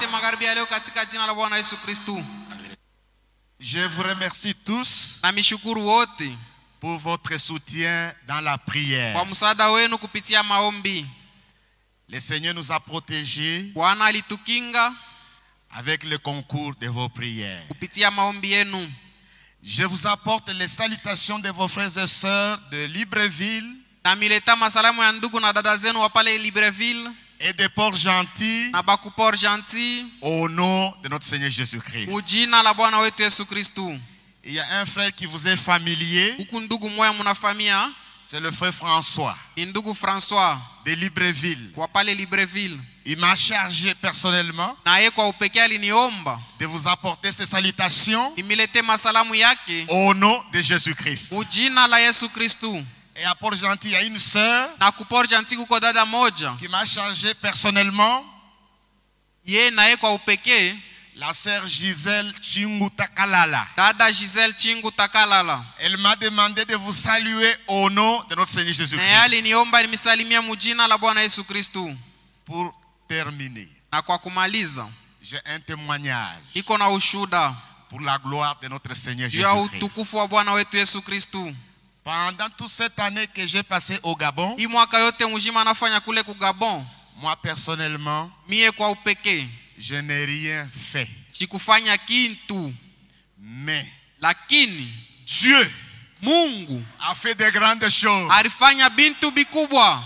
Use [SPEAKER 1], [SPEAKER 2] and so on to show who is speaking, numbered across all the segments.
[SPEAKER 1] wote magharibi ya leo katika jina la Bwana Yesu Kristo.
[SPEAKER 2] Je vous remercie tous
[SPEAKER 1] Na mishukuru wote
[SPEAKER 2] pour votre soutien dans la prière.
[SPEAKER 1] kwa msaada wenu kupitia maombi.
[SPEAKER 2] Le Seigneur nous a protégés
[SPEAKER 1] Bwana alitukinga
[SPEAKER 2] avec le concours de vos prières.
[SPEAKER 1] kupitia maombi yenu.
[SPEAKER 2] Je vous apporte les salutations de vos frères et sœurs de Libreville
[SPEAKER 1] Na mileta masalamu ya ndugu na dada zenu wa pale Libreville
[SPEAKER 2] et de Port-Gentil
[SPEAKER 1] na baku Port-Gentil
[SPEAKER 2] au nom de notre Seigneur Jésus-Christ.
[SPEAKER 1] mujina la Bwana wetu Yesu Kristo.
[SPEAKER 2] Il y a un frère qui vous est familier,
[SPEAKER 1] Huku ndugu moya munafamia,
[SPEAKER 2] c'est le frère François
[SPEAKER 1] ni ndugu François
[SPEAKER 2] de Libreville.
[SPEAKER 1] wa pale Libreville.
[SPEAKER 2] Il m'a chargé personnellement
[SPEAKER 1] Na yeye kwa upekee aliniomba
[SPEAKER 2] de vous apporter ces salutations
[SPEAKER 1] nimilete masalamu yake
[SPEAKER 2] au nom de Jésus-Christ.
[SPEAKER 1] mujina la Yesu Kristo.
[SPEAKER 2] Et à Port-Gentil, il y a une sœur
[SPEAKER 1] Na ku Port-Gentil kuko dada moja,
[SPEAKER 2] qui m'a chargé personnellement,
[SPEAKER 1] yeye na yeye kwa upekee
[SPEAKER 2] la sœur Gisèle Chingutakalala.
[SPEAKER 1] dada Giselle Chingu Takalala.
[SPEAKER 2] Elle m'a demandé de vous saluer au nom de notre Seigneur
[SPEAKER 1] Na
[SPEAKER 2] Jésus-Christ.
[SPEAKER 1] yeye aliniomba nimisalimia mujina la Bwana Yesu Kristo.
[SPEAKER 2] Pour terminer,
[SPEAKER 1] Na kwa kumaliza
[SPEAKER 2] j'ai un témoignage
[SPEAKER 1] iko na ushuda
[SPEAKER 2] pour la gloire de notre Seigneur
[SPEAKER 1] juu ya
[SPEAKER 2] Jésus-Christ.
[SPEAKER 1] utukufu wa Bwana wetu Yesu Kristo.
[SPEAKER 2] Pendant toute cette année que j'ai passée au Gabon,
[SPEAKER 1] Hii mwaka yote mzima nafanya kule ku Gabon,
[SPEAKER 2] moi personnellement,
[SPEAKER 1] mie kwa upekee
[SPEAKER 2] je n'ai rien fait.
[SPEAKER 1] sikufanya kintu,
[SPEAKER 2] Mais
[SPEAKER 1] lakini
[SPEAKER 2] Dieu
[SPEAKER 1] Mungu
[SPEAKER 2] a fait de grandes choses.
[SPEAKER 1] alifanya bintu bikubwa.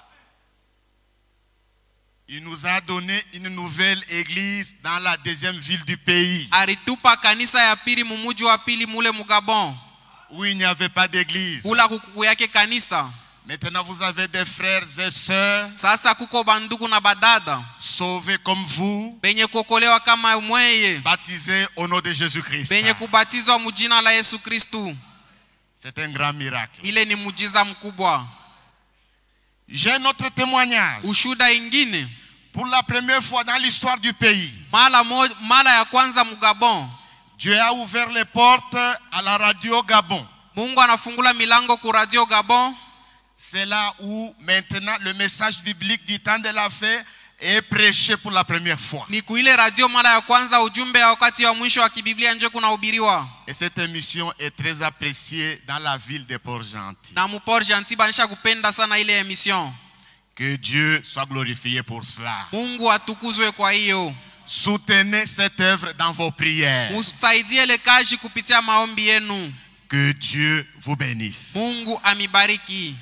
[SPEAKER 2] Il nous a donné une nouvelle église dans la deuxième ville du pays,
[SPEAKER 1] Alitupa kanisa ya pili mumuji wa pili mule mu Gabon,
[SPEAKER 2] où il n'y avait pas d'église.
[SPEAKER 1] kula kuku yake kanisa.
[SPEAKER 2] Maintenant, vous avez des frères et sœurs
[SPEAKER 1] Sasa kuko bandugu na badada
[SPEAKER 2] sauvés comme vous,
[SPEAKER 1] benye kuokolewa kama mweye,
[SPEAKER 2] baptisés au nom de Jésus-Christ.
[SPEAKER 1] benye kubatizwa mujina la Yesu Kristo.
[SPEAKER 2] C'est un grand miracle.
[SPEAKER 1] Ile ni mujiza mkubwa.
[SPEAKER 2] J'ai un autre témoignage.
[SPEAKER 1] Ushuda ingine,
[SPEAKER 2] Pour la première fois dans l'histoire du pays,
[SPEAKER 1] mara ya kwanza mu Gabon,
[SPEAKER 2] Dieu a ouvert les portes à la radio Gabon.
[SPEAKER 1] Mungu anafungula milango ku radio Gabon.
[SPEAKER 2] C'est là où maintenant le message biblique du temps de la fin est prêché pour la première fois.
[SPEAKER 1] Ni kuile radio mara ya kwanza ujumbe wa wakati wa mwisho wa kibiblia nje kunahubiriwa.
[SPEAKER 2] Et cette émission est très appréciée dans la ville de Port-Gentil.
[SPEAKER 1] Na mu Port-Gentil banisha kupenda sana ile emission.
[SPEAKER 2] Que Dieu soit glorifié pour cela.
[SPEAKER 1] Mungu atukuzwe kwa hiyo.
[SPEAKER 2] Soutenez cette œuvre dans vos prières.
[SPEAKER 1] Musaidie ile kazi kupitia maombi yenu.
[SPEAKER 2] Que Dieu vous bénisse.
[SPEAKER 1] Mungu amibariki.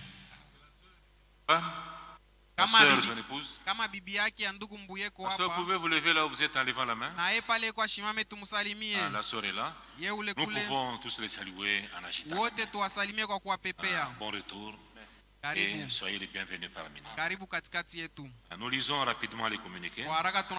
[SPEAKER 1] Kama bibi yake ya ndugu Mbuyeko hapa.
[SPEAKER 3] Vous pouvez vous lever là où vous êtes en levant la main.
[SPEAKER 1] Na yeye pale kwa shimame tumsalimie.
[SPEAKER 3] La sœur est là. Nous pouvons tous les saluer en agitant.
[SPEAKER 1] Wote tuwasalimie kwa kuwapepea.
[SPEAKER 3] Bon retour.
[SPEAKER 1] Karibu.
[SPEAKER 3] Et soyez les bienvenus parmi nous.
[SPEAKER 1] Karibu katikati yetu.
[SPEAKER 3] Nous lisons rapidement les communiqués.
[SPEAKER 1] Kwa haraka